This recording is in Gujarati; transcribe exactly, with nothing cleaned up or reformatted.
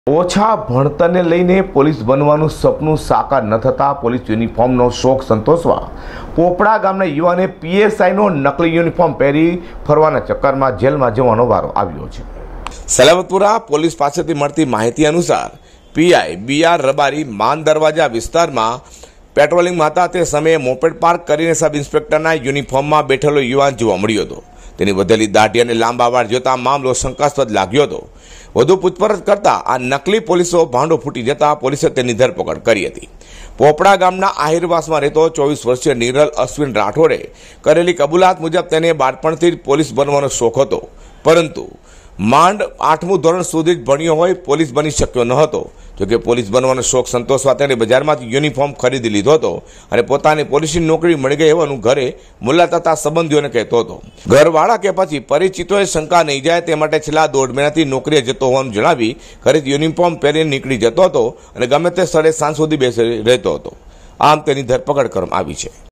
ઓછા ભણતરને લઈને પોલીસ બનવાનું સપનું સાકાર ન થતાં પોલીસ યુનિફોર્મનો શોખ સંતોષવા પોપડા ગામના યુવાને પીએસઆઈનો નકલી યુનિફોર્મ પહેરી ફરવાના ચક્કરમાં જેલમાં જવાનો વારો આવ્યો છે। સલામતપુરા પોલીસ પાસેથી મળતી માહિતી અનુસાર પીઆઈ બી આર રબારી માન દરવાજા વિસ્તારમાં પેટ્રોલિંગમાં હતા તે સમયે મોપેડ પાર્ક કરીને સબ ઇન્સ્પેક્ટરના યુનિફોર્મમાં બેઠેલો યુવાન જોવા મળ્યો હતો। તેની વધેલી દાઢી અને લાંબા વાળ જોતા મામલો શંકાસ્પદ લાગ્યો હતો। વધુ પૂછપરછ કરતા આ નકલી પોલીસો ભાંડો ફૂટી જતા પોલીસે તેની ધરપકડ કરી હતી। પોપડા ગામના આહિરવાસમાં રહેતો ચોવીસ વર્ષીય નિરલ અશ્વિન રાઠોડે કરેલી કબૂલાત મુજબ તેને બાળપણથી જ પોલીસ બનવાનો શોખ હતો, પરંતુ માંડ આઠમું ધોરણ સુધી જ ભણ્યો હોય પોલીસ બની શક્યો ન હતો। જોકે પોલીસ બનવાનો શોખ સંતોષવા તેણે બજારમાંથી યુનિફોર્મ ખરીદી લીધો હતો અને પોતાની પોલીસની નોકરી મળી ગઈ હોવાનું ઘરે મુલાકાત થતા સંબંધીઓને કહેતો હતો। ઘરવાળા કે પછી પરિચિતોએ શંકા નહીં જાય તે માટે છેલ્લા દોઢ મહિનાથી નોકરીએ જતો હોવાનું જણાવી ઘરેથી યુનિફોર્મ પહેરીને નીકળી જતો હતો અને ગમે તે સ્થળે સાંજ સુધી બેસી રહેતો હતો। આમ તેની ધરપકડ કરવામાં આવી છે।